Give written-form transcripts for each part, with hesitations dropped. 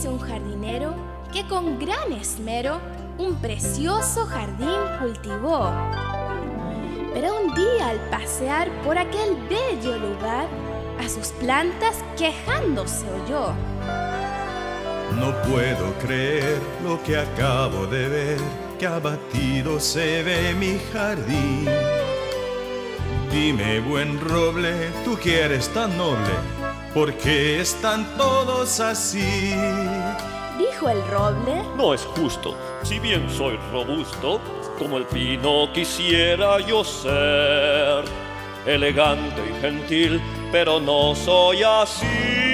Érase un jardinero que con gran esmero un precioso jardín cultivó. Pero un día al pasear por aquel bello lugar, a sus plantas quejándose oyó. No puedo creer lo que acabo de ver, que abatido se ve mi jardín. Dime, buen roble, tú que eres tan noble, ¿por qué están todos así? Dijo el roble. No es justo, si bien soy robusto, como el pino quisiera yo ser. Elegante y gentil, pero no soy así.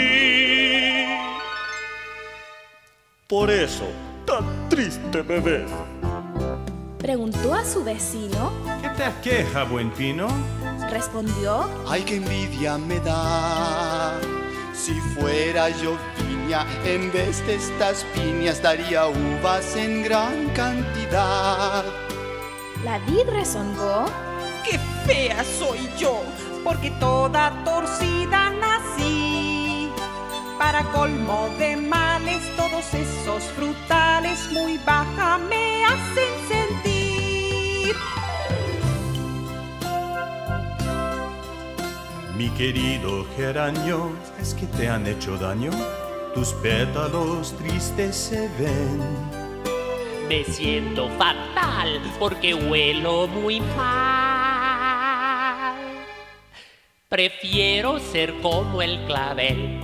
Por eso, tan triste me ves. Preguntó a su vecino. ¿Qué te aqueja, buen pino? Respondió. Ay, qué envidia me da. Si fuera yo viña, en vez de estas piñas daría uvas en gran cantidad. La vid rezongó. ¡Qué fea soy yo! Porque toda torcida nací. Para colmo de males, todos esos frutales muy baja me hacen sentir. Mi querido geranio, ¿es que te han hecho daño? Tus pétalos tristes se ven. Me siento fatal porque huelo muy mal. Prefiero ser como el clavel.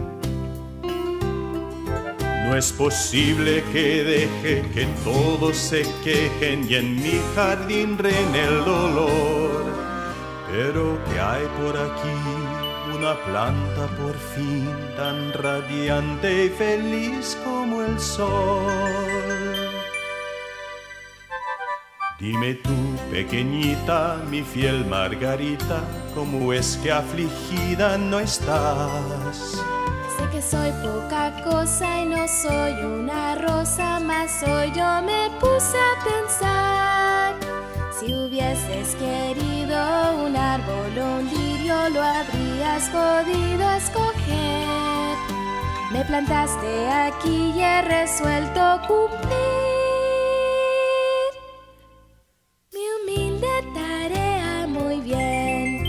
No es posible que deje que todos se quejen y en mi jardín reine el dolor. Pero ¿qué hay por aquí? Una planta por fin tan radiante y feliz como el sol. Dime tú, pequeñita, mi fiel Margarita, ¿cómo es que afligida no estás? Sé que soy poca cosa y no soy una rosa, mas hoy yo me puse a pensar. Si hubieses querido un árbol o un lirio, lo habrías podido escoger. Me plantaste aquí y he resuelto cumplir mi humilde tarea muy bien.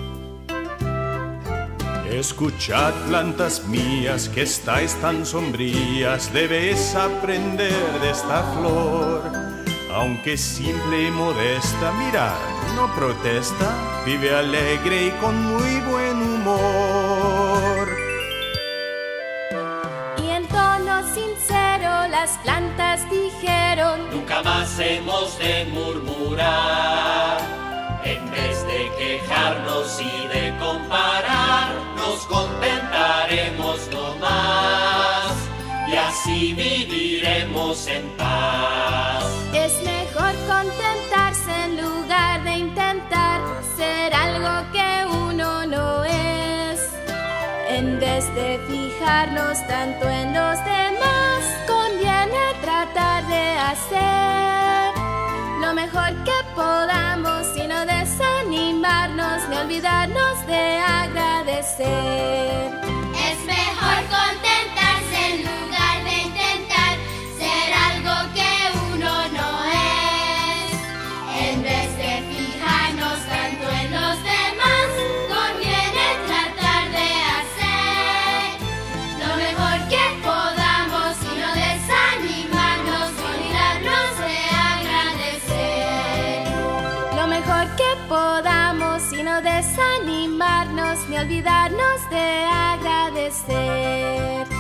Escuchad, plantas mías, que estáis tan sombrías, debéis aprender de esta flor. Aunque simple y modesta, mirad, no protesta, vive alegre y con muy buen humor. Y en tono sincero las plantas dijeron: Nunca más hemos de murmurar. En vez de quejarnos y de comparar, nos contentaremos no más y así viviremos en paz. Es mejor contentarse en lugar de intentar ser algo que uno no es. En vez de fijarnos tanto en los demás, conviene tratar de hacer lo mejor que podamos y no desanimarnos ni olvidarnos de agradecer. Es mejor contentarse en lugar de intentar ser algo que uno no es. En vez de fijarnos tanto en los demás, conviene tratar de hacer lo mejor que podamos y no desanimarnos ni olvidarnos de agradecer. Lo mejor que podamos y no desanimarnos ni olvidarnos de agradecer.